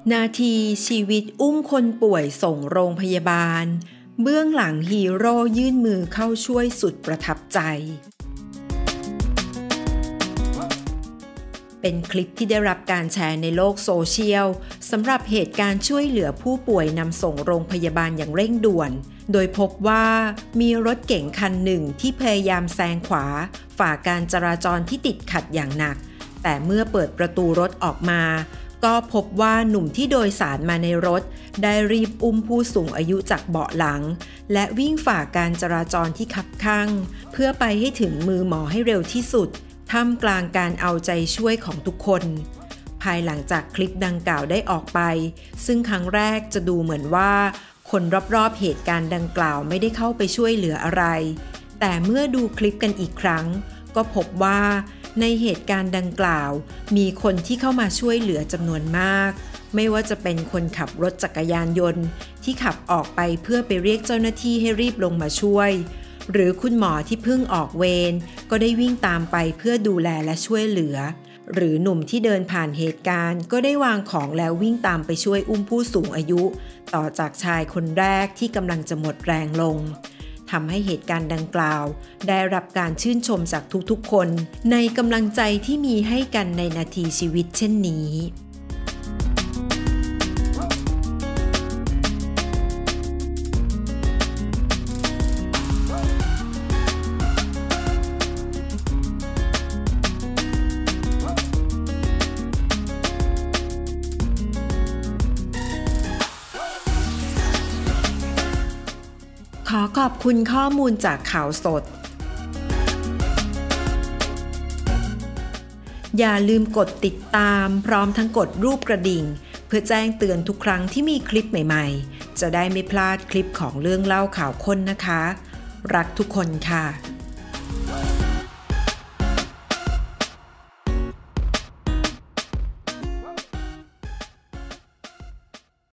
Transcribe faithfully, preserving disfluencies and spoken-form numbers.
นาทีชีวิตอุ้มคนป่วยส่งโรงพยาบาลเบื้องหลังฮีโร่ยื่นมือเข้าช่วยสุดประทับใจเป็นคลิปที่ได้รับการแชร์ในโลกโซเชียลสำหรับเหตุการณ์ช่วยเหลือผู้ป่วยนำส่งโรงพยาบาลอย่างเร่งด่วนโดยพบว่ามีรถเก๋งคันหนึ่งที่พยายามแซงขวาฝ่าการจราจรที่ติดขัดอย่างหนักแต่เมื่อเปิดประตูรถออกมาก็พบว่าหนุ่มที่โดยสารมาในรถได้รีบอุ้มผู้สูงอายุจากเบาะหลังและวิ่งฝ่าการจราจรที่คับคั่งเพื่อไปให้ถึงมือหมอให้เร็วที่สุดท่ามกลางการเอาใจช่วยของทุกคนภายหลังจากคลิปดังกล่าวได้ออกไปซึ่งครั้งแรกจะดูเหมือนว่าคนรอบๆเหตุการณ์ดังกล่าวไม่ได้เข้าไปช่วยเหลืออะไรแต่เมื่อดูคลิปกันอีกครั้งก็พบว่าในเหตุการณ์ดังกล่าวมีคนที่เข้ามาช่วยเหลือจำนวนมากไม่ว่าจะเป็นคนขับรถจักรยานยนต์ที่ขับออกไปเพื่อไปเรียกเจ้าหน้าที่ให้รีบลงมาช่วยหรือคุณหมอที่เพิ่งออกเวรก็ได้วิ่งตามไปเพื่อดูแลและช่วยเหลือหรือหนุ่มที่เดินผ่านเหตุการณ์ก็ได้วางของแล้ววิ่งตามไปช่วยอุ้มผู้สูงอายุต่อจากชายคนแรกที่กำลังจะหมดแรงลงทำให้เหตุการณ์ดังกล่าวได้รับการชื่นชมจากทุกๆคนในกำลังใจที่มีให้กันในนาทีชีวิตเช่นนี้ขอขอบคุณข้อมูลจากข่าวสดอย่าลืมกดติดตามพร้อมทั้งกดรูปกระดิ่งเพื่อแจ้งเตือนทุกครั้งที่มีคลิปใหม่ๆจะได้ไม่พลาดคลิปของเรื่องเล่าข่าวค้นนะคะรักทุกคนค่ะ